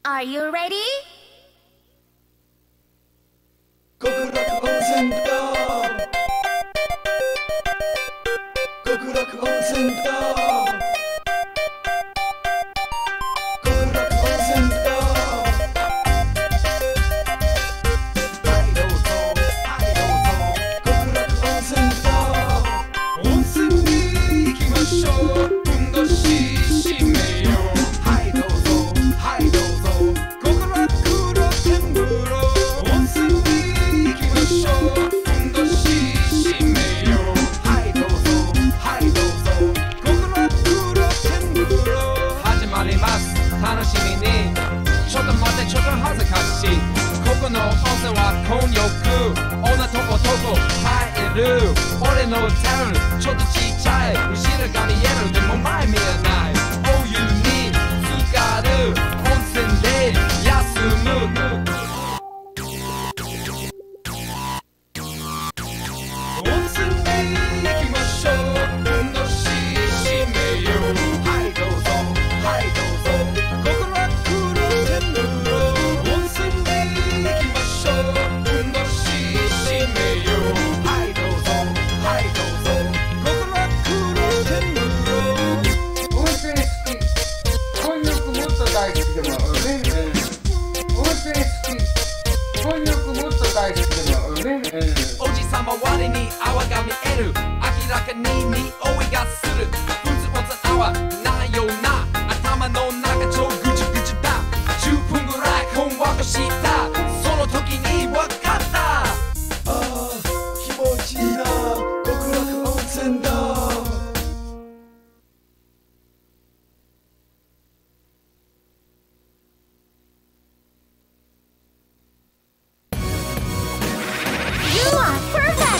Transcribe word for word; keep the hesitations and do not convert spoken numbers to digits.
Are you ready? 極楽温泉だ極楽温泉だ極楽温泉だはいどうぞはいどうぞ極楽温泉だ温泉に行きましょうふんどし締めようはいどうぞはいどうぞ極楽露天風呂温泉に行きましょうふんどし締めようはいどうぞはいどうぞ極楽露天風呂始まります楽しみにちょっと待ってちょっと恥ずかしいここの温泉は混浴女と男入る俺のタオルちょっとちっちゃい後ろが見えるでも前見えないお湯に浸かる温泉で休む温泉に行きましょうふんどし締めようはいどうぞはいどうぞ極楽露天風呂温泉に行きましょうふんどし締めようはいどうぞはいどうぞ極楽露天風呂温泉好き混浴もっと大好きでもあるね、うん、温泉好き混浴もっと大好きでもあるね、うん、 おじさま割に泡が見える明らかに匂いがするふつおつ泡ないよな頭の中超ぐちゅぐちゅだじゅっぷんぐらいほんわかしたその時にわかったああ気持ちいいな極楽温泉だ You are perfect!